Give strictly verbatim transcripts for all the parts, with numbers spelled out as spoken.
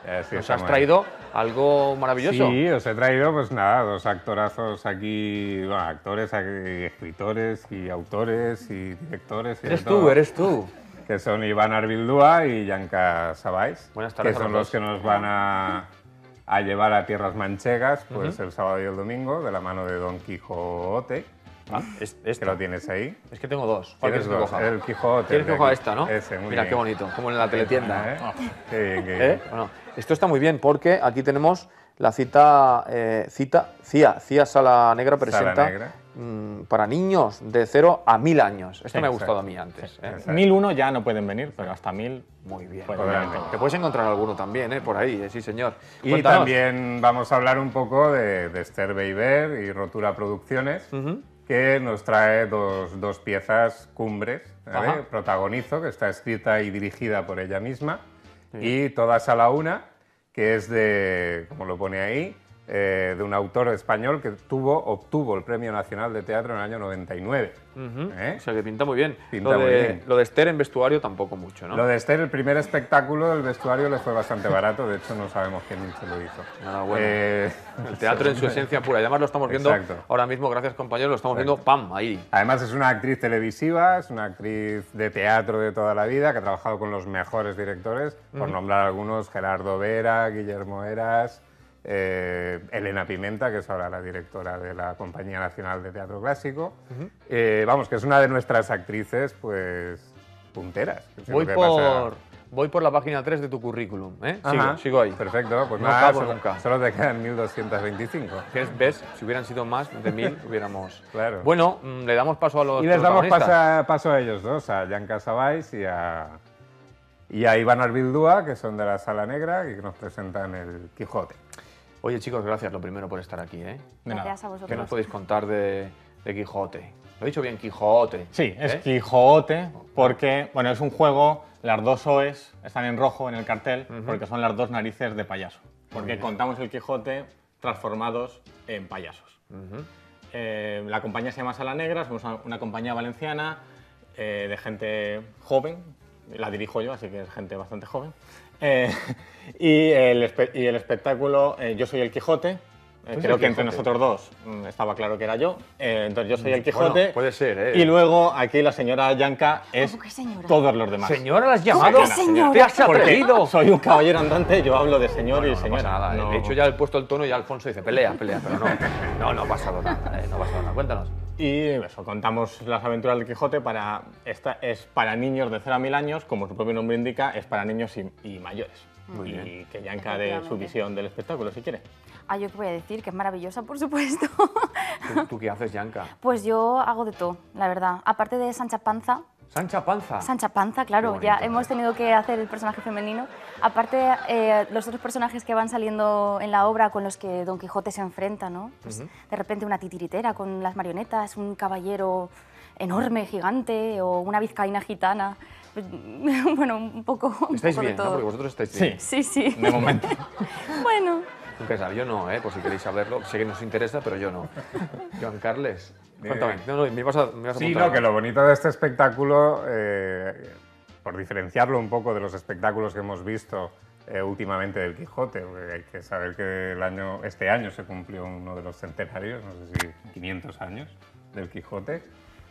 Así Nos has traído algo maravilloso. Sí, os he traído, pues nada, dos actorazos aquí, bueno, actores, aquí, escritores y autores y directores. Y eres tú, eres tú. Que son Iván Arbildúa y Janka Sabais. Buenas tardes. Que son los, los que nos van a, a llevar a tierras manchegas, pues uh-huh. el sábado y el domingo, de la mano de Don Quijote. Ah, es, que lo tienes ahí. Es que tengo dos. ¿Tienes dos? Que el Quijote. Tienes que coger esta, ¿no? Ese, muy Mira, bien. qué bonito, como en la teletienda. ¿Eh? Oh. Qué bien, qué bien. ¿Eh? Bueno, esto está muy bien porque aquí tenemos la cita, eh, cita CIA, CIA Sala Negra presenta Sala Negra. Mmm, para niños de cero a mil años. Esto sí, me ha gustado a mí antes. Sí, ¿eh? mil uno ya no pueden venir, pero hasta mil... Muy bien. Te puedes encontrar alguno también, ¿eh? Por ahí, ¿eh? Sí, señor. Y Cuéntanos. también vamos a hablar un poco de, de Esther Beiber y Rotura Producciones, uh-huh. que nos trae dos, dos piezas cumbres. ¿Vale? Protagonizo, que está escrita y dirigida por ella misma, sí. y Todas a la una, que es de, como lo pone ahí, eh, de un autor español que tuvo, obtuvo el Premio Nacional de Teatro en el año noventa y nueve. Uh-huh. ¿Eh? O sea que pinta muy bien. Pinta lo, de, muy bien. Lo de Esther en vestuario tampoco mucho, ¿no? Lo de Esther, el primer espectáculo del vestuario le fue bastante barato, de hecho no sabemos quién se lo hizo. Nada, bueno. Eh, el teatro en su esencia pura, y además lo estamos viendo Exacto. ahora mismo, gracias compañeros, lo estamos Exacto. viendo, ¡pam!, ahí. Además es una actriz televisiva, es una actriz de teatro de toda la vida, que ha trabajado con los mejores directores, uh-huh. por nombrar algunos, Gerardo Vera, Guillermo Heras, Eh, Elena Pimenta, que es ahora la directora de la Compañía Nacional de Teatro Clásico. Uh-huh. eh, vamos, que es una de nuestras actrices, pues, punteras. Voy por, voy por la página tres de tu currículum, ¿eh? Sigo, sigo ahí. Perfecto, pues no nada, acabo solo, nunca. solo te quedan mil doscientos veinticinco. ¿Ves? Si hubieran sido más de mil, hubiéramos... Claro. Bueno, le damos paso a los Y les damos paso, paso a ellos dos, a Janka Sabais y a... y a Iván Arbildúa, que son de la Sala Negra y que nos presentan el Quijote. Oye, chicos, gracias lo primero por estar aquí, ¿eh? Gracias a vosotros. ¿Qué nos podéis contar de, de Quijote? Lo he dicho bien, Quijote. Sí, es ¿eh? Quijote porque, bueno, es un juego, las dos O's están en rojo en el cartel, uh-huh. porque son las dos narices de payaso. Porque contamos el Quijote transformados en payasos. Uh-huh. eh, la compañía se llama Sala Negra, somos una, una compañía valenciana eh, de gente joven, la dirijo yo, así que es gente bastante joven. Eh, y, el espe y el espectáculo, eh, yo soy el Quijote, eh, creo que entre nosotros dos mm, estaba claro que era yo, eh, entonces yo soy el Quijote. Bueno, puede ser, ¿eh? Y luego aquí la señora Janka es todos los demás. ¿Señora la has llamado? ¿Cómo que señora? ¿Te has atrevido? Soy un caballero andante, yo hablo de señor bueno, y señora. No pasa nada, no. De hecho ya he puesto el tono y Alfonso dice pelea, pelea, pero no, no, no ha pasado nada, ¿eh? No ha pasado nada. Cuéntanos. Y eso, contamos las aventuras del Quijote, para, esta es para niños de cero a mil años, como su propio nombre indica, es para niños y, y mayores. Muy y bien. Que Janka dé su visión del espectáculo, si quiere. Ah, yo qué voy a decir, que es maravillosa, por supuesto. ¿Tú, ¿Tú qué haces, Janka? Pues yo hago de todo, la verdad. Aparte de Sancha Panza. ¿Sancha Panza? Sancha Panza, claro. Ya hemos tenido que hacer el personaje femenino. Aparte, eh, los otros personajes que van saliendo en la obra con los que Don Quijote se enfrenta, ¿no? Pues, uh-huh. de repente una titiritera con las marionetas, un caballero enorme, gigante, o una vizcaína gitana. Bueno, un poco, un ¿Estáis poco bien, de todo. ¿no? Porque vosotros estáis bien. Sí, sí. De momento. Bueno. Nunca sabe, yo no, ¿eh? Por si queréis saberlo. Sé que nos interesa, pero yo no. Joan Carles, cuéntame. No, no, me ibas a, me ibas a Sí, no, que lo bonito de este espectáculo, eh, por diferenciarlo un poco de los espectáculos que hemos visto eh, últimamente del Quijote, porque hay que saber que el año, este año se cumplió uno de los centenarios, no sé si quinientos años del Quijote.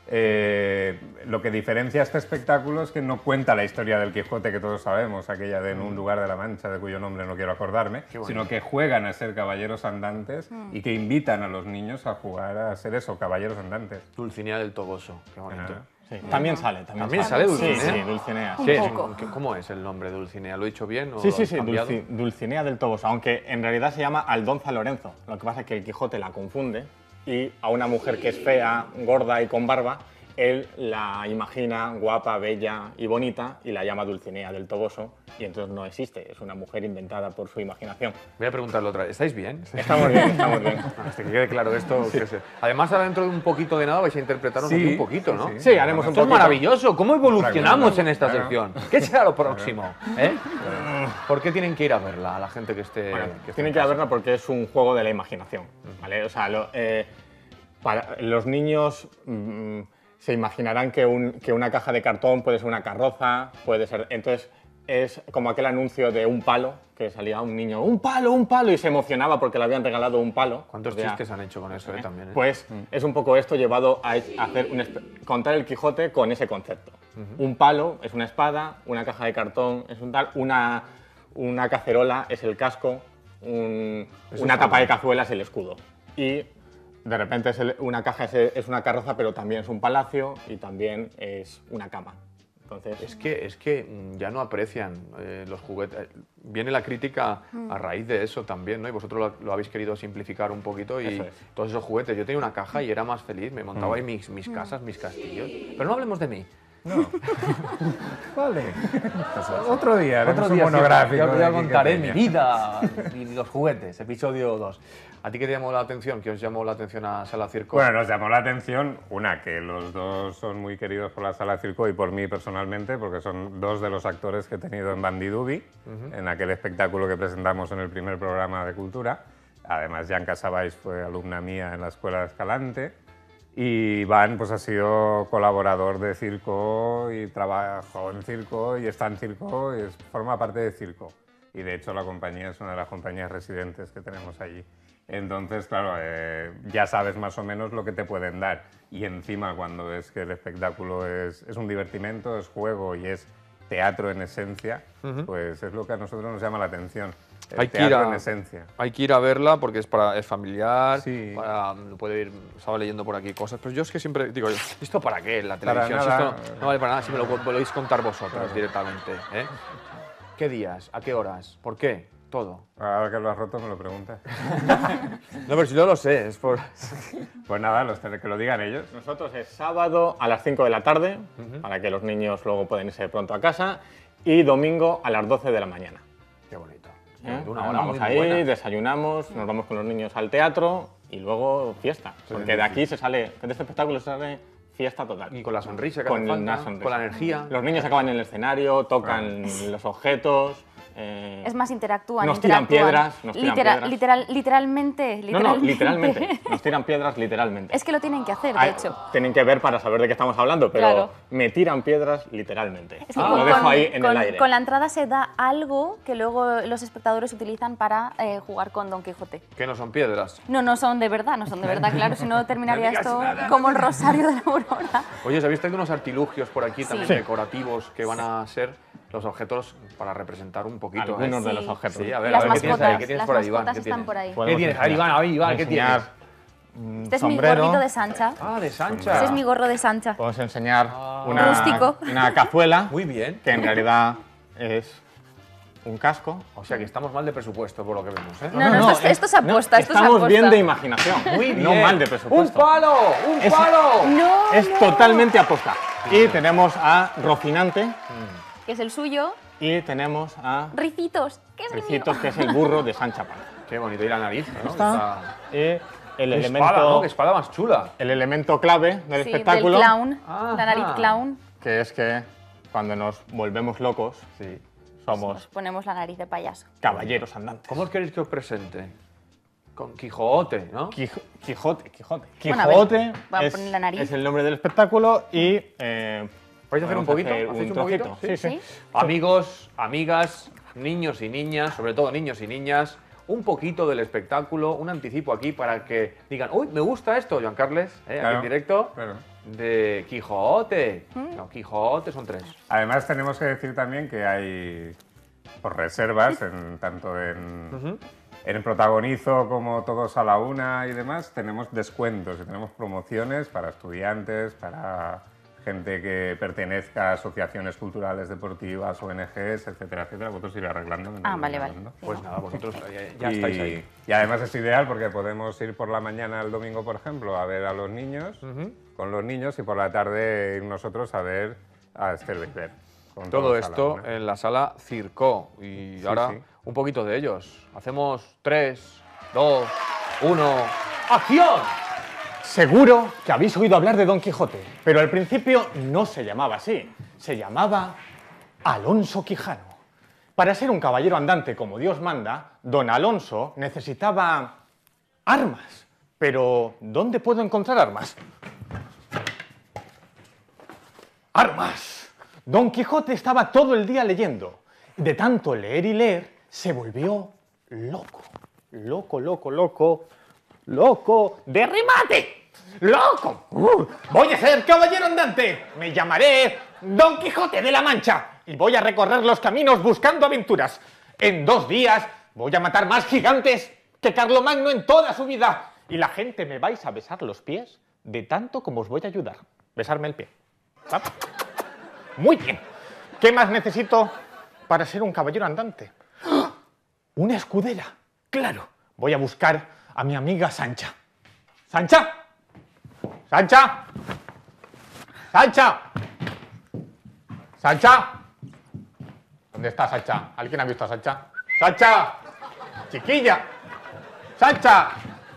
Eh, lo que diferencia este espectáculo es que no cuenta la historia del Quijote que todos sabemos, aquella de En un lugar de la Mancha, de cuyo nombre no quiero acordarme, sino que juegan a ser caballeros andantes mm. y que invitan a los niños a jugar a ser eso, caballeros andantes. Dulcinea del Toboso, qué bonito. Ah, sí. También sale. También, ¿También sale, sale Dulcinea? Sí, sí, Dulcinea. Un ¿Qué poco. es? ¿Cómo es el nombre de Dulcinea? ¿Lo he dicho bien o Sí, sí, lo sí, Dulci Dulcinea del Toboso, aunque en realidad se llama Aldonza Lorenzo. Lo que pasa es que el Quijote la confunde y a una mujer que es fea, gorda y con barba, él la imagina guapa, bella y bonita y la llama Dulcinea del Toboso y entonces no existe, es una mujer inventada por su imaginación. Voy a preguntarle otra vez, ¿estáis bien? Estamos bien, estamos bien. Hasta que quede claro esto. Sí. Que se... Además, ahora dentro de un poquito de nada vais a interpretarnos sí, un poquito, ¿no? Sí, sí. sí haremos un poquito. Esto es maravilloso, ¿cómo evolucionamos en esta claro. sección? ¿Qué será lo próximo? ¿Eh? ¿Por qué tienen que ir a verla, a la gente que esté...? Bueno, que esté tienen que ir a verla porque es un juego de la imaginación, ¿vale? O sea, lo, eh, para los niños... Mmm, se imaginarán que, un, que una caja de cartón puede ser una carroza, puede ser... Entonces, es como aquel anuncio de un palo, que salía un niño, un palo, un palo, y se emocionaba porque le habían regalado un palo. ¿Cuántos O sea, chistes han hecho con eso eh, también? eh? Pues es un poco esto llevado a, a hacer un espe- contar el Quijote con ese concepto. Uh-huh. Un palo es una espada, una caja de cartón es un tal, una, una cacerola es el casco, un, una tapa de cazuela es el escudo. Y de repente es el, una caja es, es una carroza, pero también es un palacio y también es una cama. Entonces, Es que, es que ya no aprecian eh, los juguetes. Viene la crítica a raíz de eso también, ¿no? Y vosotros lo, lo habéis querido simplificar un poquito y Eso es. todos esos juguetes. Yo tenía una caja y era más feliz, me montaba ahí mis, mis casas, mis castillos. Pero no hablemos de mí. No. Vale. Otro día, Otro haremos un día sí, monográfico. ya, de ya Quique contaré Peña. mi vida y los juguetes, episodio dos. ¿A ti qué te llamó la atención? ¿Qué os llamó la atención a Sala Circo? Bueno, nos llamó la atención, una, que los dos son muy queridos por la Sala Circo y por mí personalmente, porque son dos de los actores que he tenido en Bandidubi, uh-huh. en aquel espectáculo que presentamos en el primer programa de Cultura. Además, Jan Casabais fue alumna mía en la Escuela de Escalante. Y Iván pues, ha sido colaborador de circo y trabajó en circo y está en circo y es, forma parte de circo. Y de hecho la compañía es una de las compañías residentes que tenemos allí. Entonces, claro, eh, ya sabes más o menos lo que te pueden dar. Y encima, cuando ves que el espectáculo es, es un divertimento, es juego y es teatro en esencia, uh-huh. pues es lo que a nosotros nos llama la atención. El hay, que teatro ir a, en esencia. hay que ir a verla porque es, para, es familiar, sí. para, puede ir, estaba leyendo por aquí cosas, pero yo es que siempre digo, ¿esto para qué? La televisión, para nada. Si esto no, no vale para nada, si me lo podéis contar vosotros claro. directamente. ¿eh? ¿Qué días? ¿A qué horas? ¿Por qué? Todo. Ahora que lo has roto me lo preguntas. No, pero si yo lo sé, es por... Pues nada, los que lo digan ellos. Nosotros es sábado a las cinco de la tarde, uh-huh. para que los niños luego puedan irse pronto a casa, y domingo a las doce de la mañana. Qué bonito. ¿Eh? Una hora vamos muy ahí, buena. desayunamos, nos vamos con los niños al teatro y luego fiesta. Porque de aquí se sale, de este espectáculo se sale fiesta total. Y con la sonrisa que con, hace falta, sonrisa. con la energía. Los niños acaban en el escenario, tocan bueno. los objetos. Eh, es más, interactúan. Nos interactúan. tiran piedras. Nos tiran Litera, piedras. Literal, literalmente, literalmente. No, no, literalmente. Nos tiran piedras literalmente. Es que lo tienen que hacer, de Ay, hecho. Tienen que ver para saber de qué estamos hablando, pero claro. me tiran piedras literalmente. Es que ah, con, lo dejo ahí en con, el aire. Con la entrada se da algo que luego los espectadores utilizan para eh, jugar con Don Quijote. Que no son piedras. No, no son de verdad, no son de verdad, claro, si no terminaría no esto nada. Como el Rosario de la Aurora. Oye, ¿habéis traído unos artilugios por aquí también sí. decorativos que van a ser los objetos para representar un poquito? Algunos ¿eh? de los objetos. Sí, a ver, las a ver, mascotas, ¿qué tienes ahí? ¿Qué tienes las por ahí, mascotas Iván? ¿Qué están por ahí. ¿Qué tienes? A ver, Iván, a ver, Iván, ¿qué tienes? Este es sombrero. mi gorrito de Sancha. Ah, de Sancha. Este es mi gorro de Sancha. Podemos enseñar ah. una, Rústico. una cazuela. Muy bien. Que en realidad es un casco. O sea que estamos mal de presupuesto por lo que vemos, ¿eh? No, no, no esto, esto es apuesta, no, esto es estamos apuesta. bien de imaginación. Muy bien. No mal de presupuesto. ¡Un palo! ¡Un es, palo! No, es no. totalmente aposta. Y tenemos a Rocinante. Que es el suyo. Y tenemos a Ricitos, que es Ricitos, mío. que es el burro de Sancha Panza. Qué bonito. Y la nariz, ¿no? Está. Y el Qué elemento, espada, ¿no? Qué espada más chula. el elemento clave del Sí, espectáculo. del clown, Ajá. la nariz clown. Que es que cuando nos volvemos locos, Sí. somos Nos ponemos la nariz de payaso. caballeros andantes. ¿Cómo os queréis que os presente? Con Quijote, ¿no? Quij- Quijote, Quijote. Bueno, a ver, Quijote voy a es, poner la nariz. es el nombre del espectáculo y... Eh, ¿Vais a hacer un vamos poquito? hacer ¿Hacéis un un poquito? trocito. Sí, sí. ¿Sí? Amigos, amigas, niños y niñas, sobre todo niños y niñas, un poquito del espectáculo, un anticipo aquí para que digan, uy, me gusta esto, Joan Carles, ¿eh? Claro, aquí en directo, claro. de Quijote. ¿Mm? No, Quijote son tres. Además, tenemos que decir también que hay por reservas, en, tanto en, Uh-huh. en el protagonizo como todos a la una y demás, tenemos descuentos y tenemos promociones para estudiantes, para gente que pertenezca a asociaciones culturales, deportivas, O N Ges, etcétera, etcétera. Vosotros ir arreglando. Ah, vale, vale. ¿no? Sí, Pues no. nada, vosotros ya, ya y, estáis ahí. y además es ideal porque podemos ir por la mañana el domingo, por ejemplo, a ver a los niños, Ujú. con los niños, y por la tarde ir nosotros a ver a Esther Becquer. con Todo todos a la esto una. en la sala Circo. Y Sí, ahora sí. un poquito de ellos. Hacemos tres, dos, uno. ¡Acción! Seguro que habéis oído hablar de Don Quijote, pero al principio no se llamaba así. Se llamaba Alonso Quijano. Para ser un caballero andante como Dios manda, don Alonso necesitaba armas. Pero, ¿dónde puedo encontrar armas? ¡Armas! Don Quijote estaba todo el día leyendo De tanto leer y leer, se volvió loco. Loco, loco, loco. Loco de remate. ¡Loco! Uh, voy a ser caballero andante. Me llamaré Don Quijote de la Mancha. Y voy a recorrer los caminos buscando aventuras. En dos días voy a matar más gigantes que Carlomagno en toda su vida. Y la gente me vais a besar los pies de tanto como os voy a ayudar. Besarme el pie. ¿Ah? Muy bien. ¿Qué más necesito para ser un caballero andante? ¡Oh! Una escudera. Claro. Voy a buscar a mi amiga Sancha. ¡Sancha! ¡Sancha! ¡Sancha! ¡Sancha! ¿Dónde está Sancha? ¿Alguien ha visto a Sancha? ¡Sancha! ¡Chiquilla! ¡Sancha!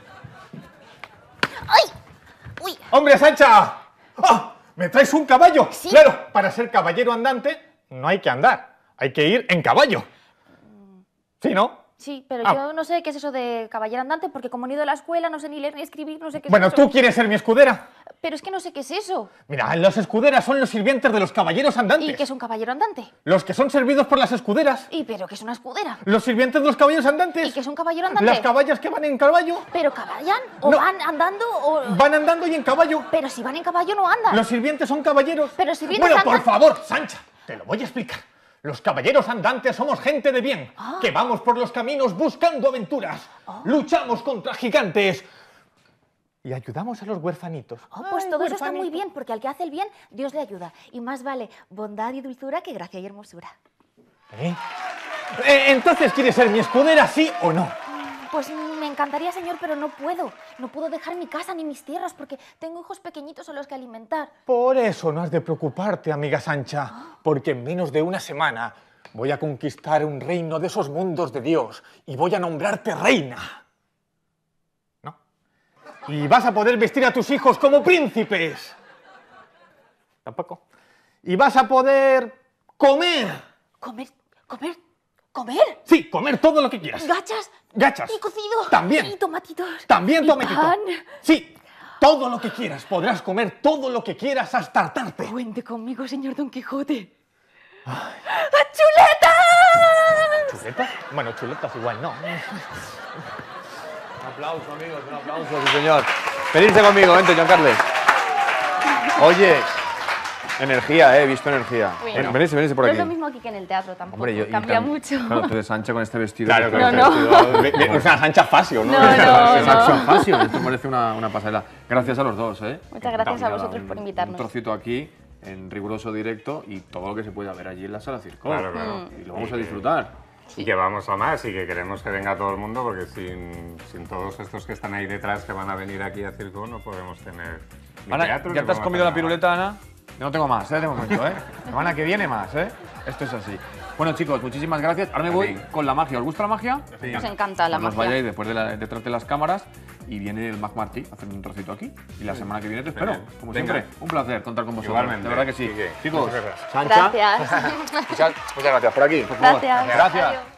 ¡Ay! ¡Uy! ¡Hombre, Sancha! ¡Oh! ¿Me traes un caballo? Sí. Claro, para ser caballero andante no hay que andar, hay que ir en caballo. ¿Sí, no? Sí, pero Ah. yo no sé qué es eso de caballero andante, porque como no he ido a la escuela, no sé ni leer ni escribir, no sé qué Bueno, es eso. ¿tú quieres ser mi escudera? Pero es que no sé qué es eso. Mira, los escuderas son los sirvientes de los caballeros andantes. ¿Y qué es un caballero andante? Los que son servidos por las escuderas. ¿Y pero qué es una escudera? Los sirvientes de los caballeros andantes. ¿Y qué es un caballero andante? Las caballas que van en caballo. ¿Pero caballan? ¿O No. van andando? O... Van andando y en caballo. Pero si van en caballo no andan. Los sirvientes son caballeros. Pero sirvientes Bueno, por andan- favor, Sancha, te lo voy a explicar. Los caballeros andantes somos gente de bien, Ah. que vamos por los caminos buscando aventuras, luchamos contra gigantes y ayudamos a los huerfanitos. Oh, pues Ay, todo eso está muy huerfanito. bien, porque al que hace el bien, Dios le ayuda. Y más vale bondad y dulzura que gracia y hermosura. ¿Eh? Eh, Entonces, ¿quieres ser mi escudera, sí o no? Pues me encantaría, señor, pero no puedo. No puedo dejar mi casa ni mis tierras porque tengo hijos pequeñitos a los que alimentar. Por eso no has de preocuparte, amiga Sancha, porque en menos de una semana voy a conquistar un reino de esos mundos de Dios y voy a nombrarte reina. ¿No? Y vas a poder vestir a tus hijos como príncipes. Tampoco. Y vas a poder comer. ¿Comer? ¿Comer? ¿Comer? Sí, comer todo lo que quieras. ¿Gachas? Gachas. ¿Y cocido? También. ¿Y tomatitos? También ¿Y tomatito. pan? Sí, todo lo que quieras. Podrás comer todo lo que quieras hasta hartarte. Cuente conmigo, señor Don Quijote. ¡Ah, ¡chuletas! ¿Chuletas? Bueno, chuletas igual no. Un aplauso, amigos, un aplauso, sí, señor. Venirse conmigo, vente, Giancarles. Oye, energía, eh, he visto energía. Bueno. Venirse, venirse por No aquí. es lo mismo aquí que en el teatro tampoco. Hombre, yo, y Cambia tam- mucho. Claro, tú eres Sancha con este vestido. Claro, que- claro. No, no. Es una Sancha Facio, ¿no? No, no, Es no. action fashion, esto parece una, una pasarela. Gracias a los dos, ¿eh? Muchas gracias a Nada, vosotros un- por Un invitarnos. trocito aquí, en riguroso directo, y todo lo que se pueda ver allí en la sala Circo. Claro, claro. Mm. Y lo vamos a disfrutar. Y que vamos a más y que queremos que venga todo el mundo porque sin, sin todos estos que están ahí detrás que van a venir aquí a Circo no podemos tener ni Ana, teatro, ni ¿ya te has podemos comido la hacer nada. piruleta, Ana? Yo no tengo más, ¿eh? De momento, ¿eh? Semana que viene más, ¿eh? Esto es así. Bueno, chicos, muchísimas gracias. Ahora me voy Sí. con la magia. ¿Os gusta la magia? Nos encanta la No os magia. vayáis después de la- detrás de las cámaras y viene el Mac Martí a hacer un trocito aquí. Y la semana que viene te espero, Bien. como Venga. siempre. Un placer contar con vosotros. Igualmente. De verdad que sí. Quique, Chicos, muchas gracias. Sancha. Gracias. Muchas, muchas gracias. Por aquí, por favor. Gracias. Gracias. Adiós.